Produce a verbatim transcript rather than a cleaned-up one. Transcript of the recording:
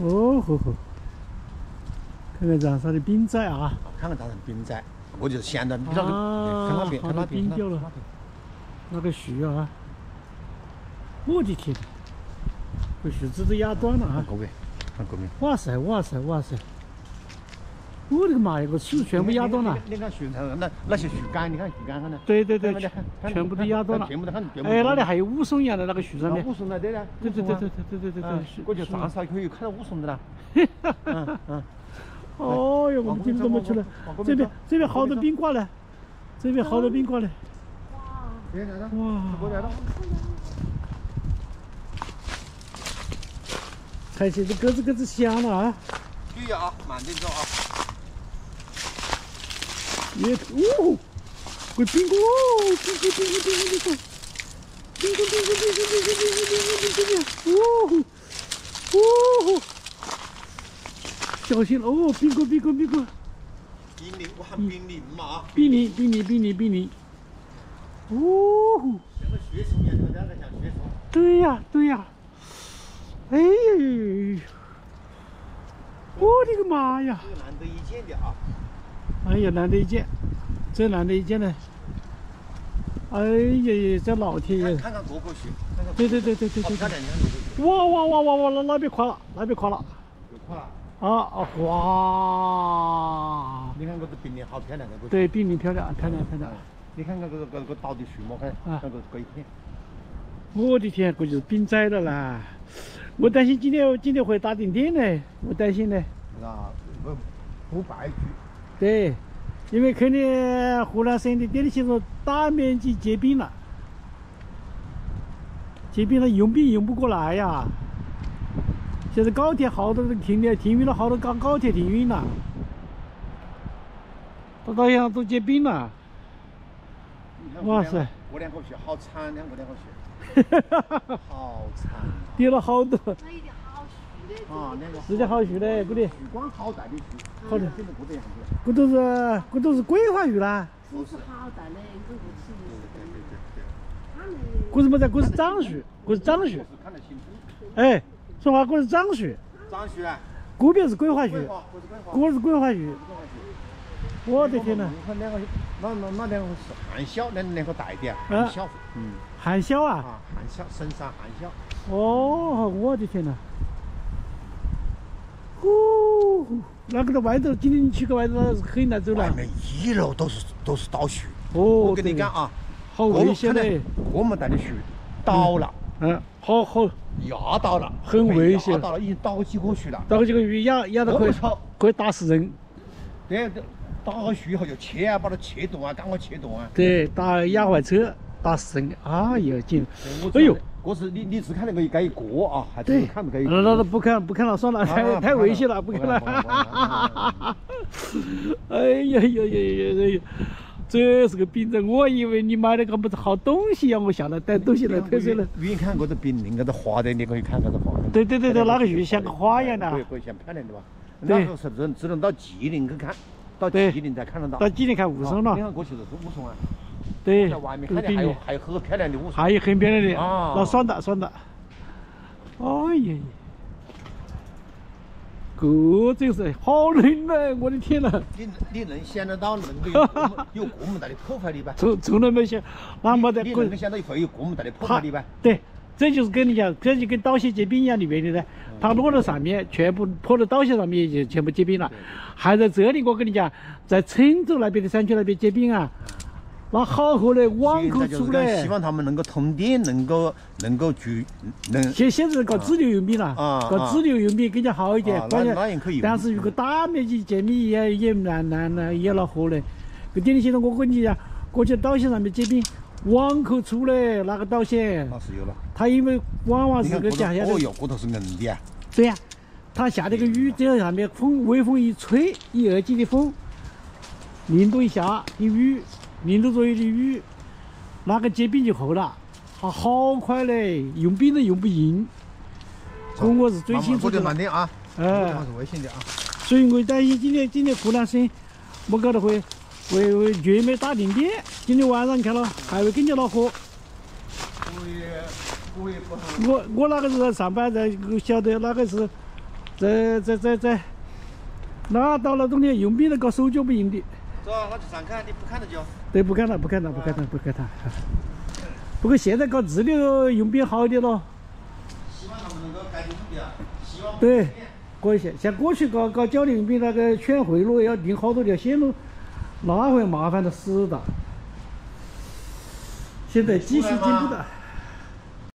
哦吼吼，看看长沙的冰寨啊！ 看看长沙的冰寨，我就是现在，你知道啊， 看那边，看那边， 冰掉了，那个树啊！我的天，这树枝都压断了啊！ 各位，看各位， 哇塞哇塞哇塞！我的个妈呀，个树全部压断了！ 你看树上那那些树干，你看树干看呢？ 对对对，全部都压断了。 全部都看。 哎，那里还有武松一样的那个树上面。 武松来对的。 对对对对对对对对对。 我就长沙可以看到武松的了。嗯嗯。 哦哟，我们今天怎么去了？这边这边好多宾馆呢，这边好多宾馆呢。哇！哇！看起这咯吱咯吱响了啊！ 注意啊，慢点走啊！ 也哦，个宾馆哦，宾馆宾馆宾馆宾馆，宾馆宾馆宾馆宾馆宾馆宾馆宾馆，哦哦，小心哦，宾馆宾馆宾馆。 冰凌，我喊冰凌嘛啊！ 冰凌冰凌冰凌冰凌，哦。 像个雪虫一样，这两个像雪虫。 对呀对呀，哎呀，我的个妈呀！ 这个难得一见的啊！ 哎呀，难得一见，这难得一见呢。哎呀，这老天爷！ 看看过过去， 对对对对对对。 漂亮，你看哇哇哇哇哇！那那边垮了，那边垮了。 又垮了。 啊啊！哇！ 你看这个冰凌好漂亮，这个。 对，冰凌漂亮，漂亮漂亮。 你看看这个这个倒的树木，看那个这一片。 我的天，这就是冰灾了啦！我担心今天今天会打停电呢，我担心呢。 啊，不不败局。 对，因为肯定湖南省的电力系统大面积结冰了，结冰了用冰用不过来呀。现在高铁好多都停了，停运了好多高高铁停运了，到到现在都结冰了。哇塞！ 过两口雪好惨，两个两口雪。好惨！ 跌了好多。 那一点好虚的。 啊，两个。 是的好树嘞，这里。 树光好大的树， 好的。 现在不这样子。 这都是这都是桂花树啦。 不是好大的，这个是。 对对对对。 这是么子？这是樟树，这是樟树。 看得清楚。 哎，说话这是樟树。 樟树啊。 这边是桂花树，这是桂花树。我的天呐！ 你看两个，那那那两个是含笑，那两个大一点，含笑，嗯， 含笑啊， 啊，含笑，深山含笑。 哦，我的天呐！哦，那个在外头，今天你去个外头很难走了。 外面一楼都是都是倒树。 哦， 我跟你讲啊， 好危险嘞！ 我们带的树倒了， 嗯，好好压倒了， 很危险。 压倒了，已经倒几棵树了。 倒几个树压压到可以可以打死人。 对，打好树以后就切啊，把它切断啊，赶快切断啊。 对，打压坏车，打死人。哎呀，紧！哎呦， 这是你你只看那个该一过啊，还是看不该一过？ 那那不看不看了，算了，太太危险了，不看了。哎呀呀呀呀呀！这是个冰镇，我以为你买了个不是好东西呀，我下来带东西来拍摄了。 远看这个冰凌，这个花的，你可以看这个花。 对对对对，那个树像个花一样的。 对，可以像漂亮的吧？那个是只能只能到吉林去看，到吉林才看得到。 到吉林看雾凇了。 你看过去就是雾凇啊。 对。 在外面看见还有还有很漂亮的雾凇。 还有很漂亮的啊， 那爽的爽的。哎呀！这真是好冷呐！我的天呐！ 你你能想得到能够有有这么大的破坏力吧？ 从从来没想，那么的。 你能够想到会有这么大的破坏力吧？ 对，这就是跟你讲，这就跟刀蟹结冰一样的原理呢。它落到上面，全部泼到刀蟹上面，就全部结冰了。还在这里，我跟你讲，在郴州那边的山区那边结冰啊。那好后来网口出来， 希望他们能够通电，能够能够去能。 现现在搞支流用冰了，搞支流用冰更加好一点。关键，但是如果大面积结冰也也难难难也恼火嘞。个电力系统我跟你讲，过去岛线上面结冰，网口出来那个岛线， 那是有了。 它因为往往是个下下的。哦哟，这头是硬的呀。 对呀，它下那个雨，只要上面风微风一吹，一二级的风，零度以下的雨。零度左右的雨，那个结冰就厚了，它好快嘞，用冰都用不硬。这我是最清楚的。 慢点啊，哎，是危险的啊。 所以我担心今天今天湖南省，我搞得会会会全面打停电。今天晚上看了还会更加恼火。 我也我也不。 我我那个是在上班，在晓得那个是这这这这，那到了冬天用兵都搞手脚不硬的。 走，那就上看，你不看得就？ 对，不看了，不看了，不看了，不看它。不过现在搞自己的用兵好一点咯。 希望他们能够改进分啊，希望对，过一些。像过去搞搞交流用兵那个选贿赂要定好多条线路，那会麻烦的死的。现在技术进步的。